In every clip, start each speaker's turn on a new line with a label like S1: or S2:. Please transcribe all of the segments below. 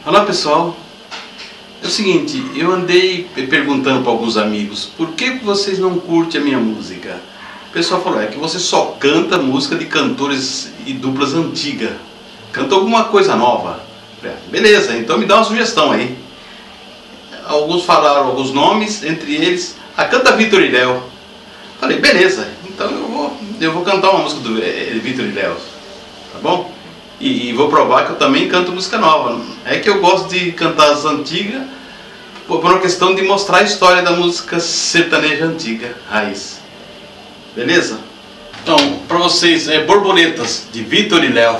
S1: Olá pessoal, é o seguinte, eu andei perguntando para alguns amigos por que vocês não curtem a minha música. O pessoal falou, é que você só canta música de cantores e duplas antigas, canta alguma coisa nova. Beleza, então me dá uma sugestão aí. Alguns falaram alguns nomes, entre eles a canta Vitor e Léo. Falei, beleza, então eu vou cantar uma música do Vitor e Léo, tá bom? E vou provar que eu também canto música nova. É que eu gosto de cantar as antigas por uma questão de mostrar a história da música sertaneja antiga, raiz. Beleza? Então, para vocês, Borboletas, de Vitor e Léo.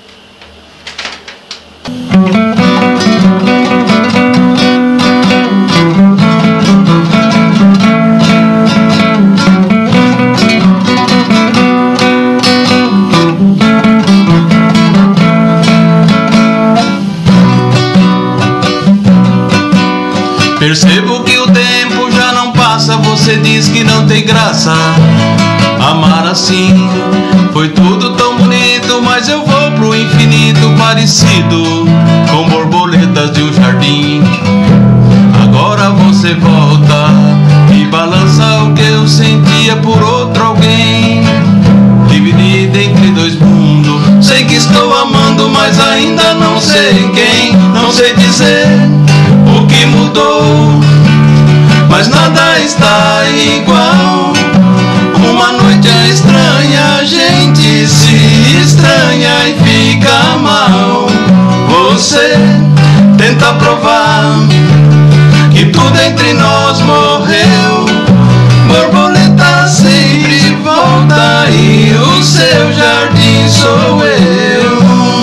S2: Percebo que o tempo já não passa, você diz que não tem graça. Amar assim foi tudo tão bonito, mas eu vou pro infinito parecido com borboletas de um jardim. Agora você volta e balança o que eu sentia por outro alguém. Dividida entre dois mundos, sei que estou amando, mas ainda não sei quem. Não sei dizer o que mudou, mas nada está igual. Uma noite é estranha, a gente se estranha e fica mal. Você tenta provar que tudo entre nós morreu. Borboleta sempre volta e o seu jardim sou eu.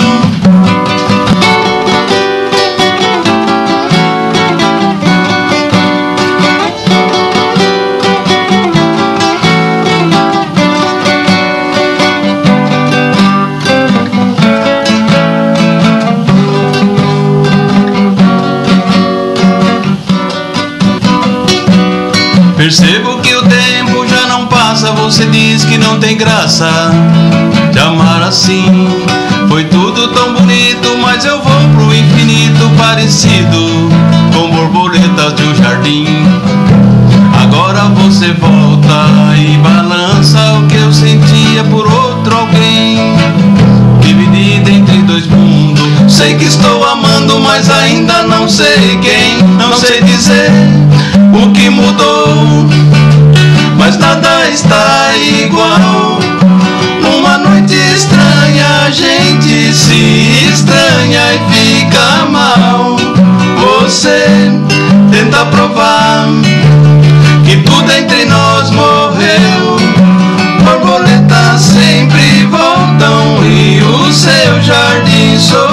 S2: Percebo que o tempo já não passa, você diz que não tem graça de amar assim. Foi tudo tão bonito, mas eu vou pro infinito parecido com borboletas de um jardim. Agora você volta e balança o que eu sentia por outro alguém. Dividida entre dois mundos, sei que estou amando, mas ainda não sei quem. Não sei dizer o que mudou, mas nada está igual. Numa noite estranha, a gente se estranha e fica mal. Você tenta provar que tudo entre nós morreu. Borboletas sempre voltam e o seu jardim sou